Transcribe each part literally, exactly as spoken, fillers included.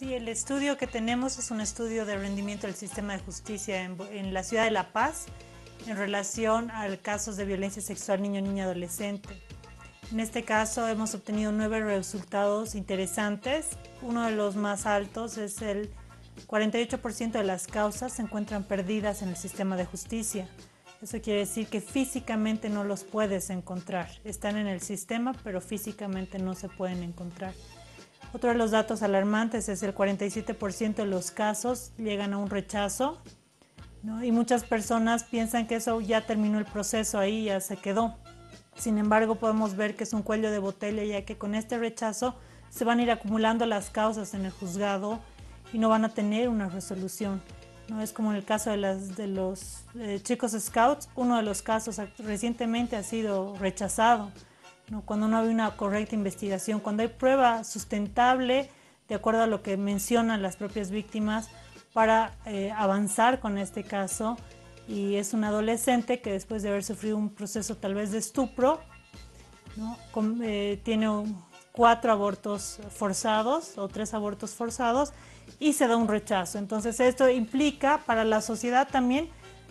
Sí, el estudio que tenemos es un estudio de rendimiento del sistema de justicia en, en la ciudad de La Paz en relación a casos de violencia sexual niño, niña, adolescente. En este caso hemos obtenido nueve resultados interesantes. Uno de los más altos es el cuarenta y ocho por ciento de las causas se encuentran perdidas en el sistema de justicia. Eso quiere decir que físicamente no los puedes encontrar. Están en el sistema, pero físicamente no se pueden encontrar. Otro de los datos alarmantes es el cuarenta y siete por ciento de los casos llegan a un rechazo, ¿no? Y muchas personas piensan que eso ya terminó el proceso, ahí ya se quedó. Sin embargo, podemos ver que es un cuello de botella, ya que con este rechazo se van a ir acumulando las causas en el juzgado y no van a tener una resolución, ¿no? Es como en el caso de, las, de los eh, chicos scouts. Uno de los casos recientemente ha sido rechazado, ¿no? Cuando no hay una correcta investigación, cuando hay prueba sustentable de acuerdo a lo que mencionan las propias víctimas para eh, avanzar con este caso. Y es un adolescente que después de haber sufrido un proceso tal vez de estupro, ¿no? Con, eh, tiene un, cuatro abortos forzados o tres abortos forzados y se da un rechazo. Entonces esto implica para la sociedad también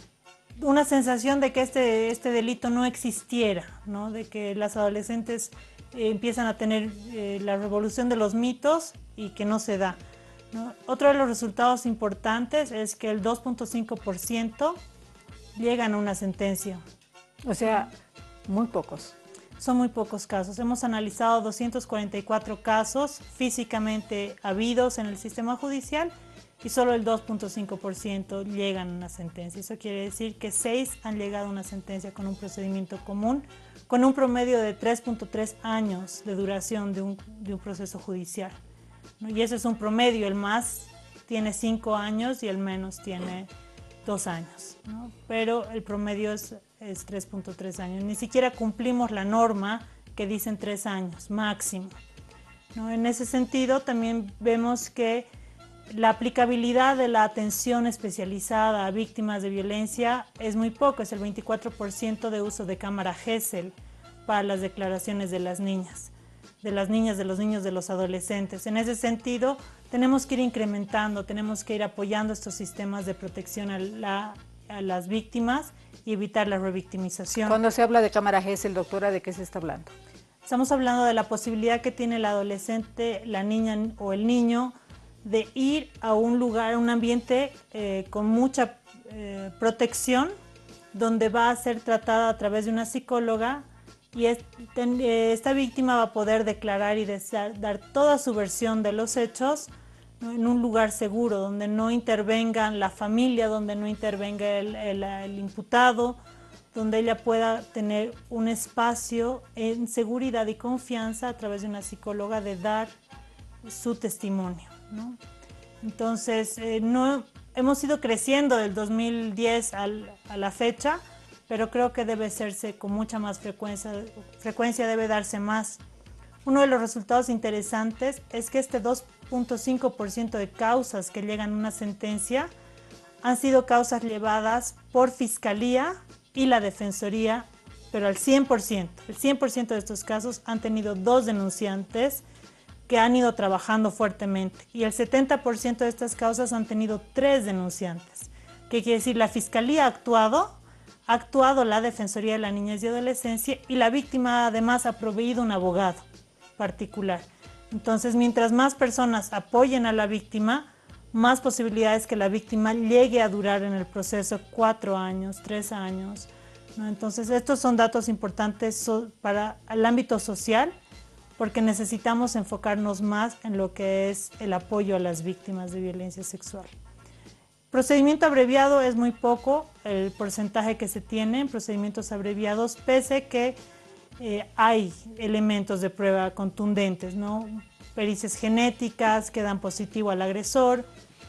una sensación de que este, este delito no existiera, ¿no? De que las adolescentes eh, empiezan a tener eh, la revolución de los mitos y que no se da, ¿no? Otro de los resultados importantes es que el dos punto cinco por ciento llegan a una sentencia. O sea, muy pocos. Son muy pocos casos. Hemos analizado doscientos cuarenta y cuatro casos físicamente habidos en el sistema judicial y solo el dos punto cinco por ciento llegan a una sentencia. Eso quiere decir que seis han llegado a una sentencia con un procedimiento común, con un promedio de tres punto tres años de duración de un, de un proceso judicial, ¿no? Y ese es un promedio, el más tiene cinco años y el menos tiene dos años, ¿no? Pero el promedio es, es tres punto tres años. Ni siquiera cumplimos la norma que dicen tres años máximo, ¿no? En ese sentido también vemos que la aplicabilidad de la atención especializada a víctimas de violencia es muy poco, es el veinticuatro por ciento de uso de cámara Gesell para las declaraciones de las niñas, de las niñas, de los niños, de los adolescentes. En ese sentido, tenemos que ir incrementando, tenemos que ir apoyando estos sistemas de protección a, la, a las víctimas y evitar la revictimización. Cuando se habla de cámara Gesell, doctora, ¿de qué se está hablando? Estamos hablando de la posibilidad que tiene el adolescente, la niña o el niño de ir a un lugar, a un ambiente eh, con mucha eh, protección, donde va a ser tratada a través de una psicóloga y es, ten, eh, esta víctima va a poder declarar y desear, dar toda su versión de los hechos, ¿no? En un lugar seguro, donde no intervenga la familia, donde no intervenga el, el, el imputado, donde ella pueda tener un espacio en seguridad y confianza a través de una psicóloga de dar su testimonio, ¿no? Entonces, eh, no, hemos ido creciendo del dos mil diez al, a la fecha, pero creo que debe hacerse con mucha más frecuencia, frecuencia debe darse más. Uno de los resultados interesantes es que este dos punto cinco por ciento de causas que llegan a una sentencia han sido causas llevadas por Fiscalía y la Defensoría, pero al cien por ciento. El cien por ciento de estos casos han tenido dos denunciantes que han ido trabajando fuertemente y el setenta por ciento de estas causas han tenido tres denunciantes. ¿Qué quiere decir? La Fiscalía ha actuado, ha actuado la Defensoría de la Niñez y Adolescencia y la víctima además ha proveído un abogado particular. Entonces, mientras más personas apoyen a la víctima, más posibilidades que la víctima llegue a durar en el proceso cuatro años, tres años, ¿no? Entonces, estos son datos importantes para el ámbito social, porque necesitamos enfocarnos más en lo que es el apoyo a las víctimas de violencia sexual. Procedimiento abreviado es muy poco el porcentaje que se tiene en procedimientos abreviados, pese que eh, hay elementos de prueba contundentes, ¿no? Pericias genéticas que dan positivo al agresor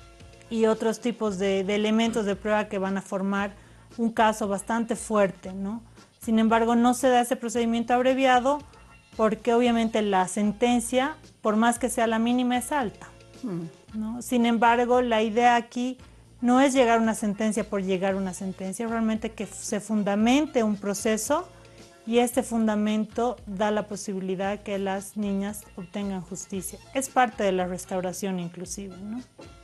y otros tipos de, de elementos de prueba que van a formar un caso bastante fuerte, ¿no? Sin embargo, no se da ese procedimiento abreviado porque obviamente la sentencia, por más que sea la mínima, es alta, ¿no? Sin embargo, la idea aquí no es llegar a una sentencia por llegar a una sentencia, realmente que se fundamente un proceso y este fundamento da la posibilidad que las niñas obtengan justicia. Es parte de la restauración inclusive, ¿no?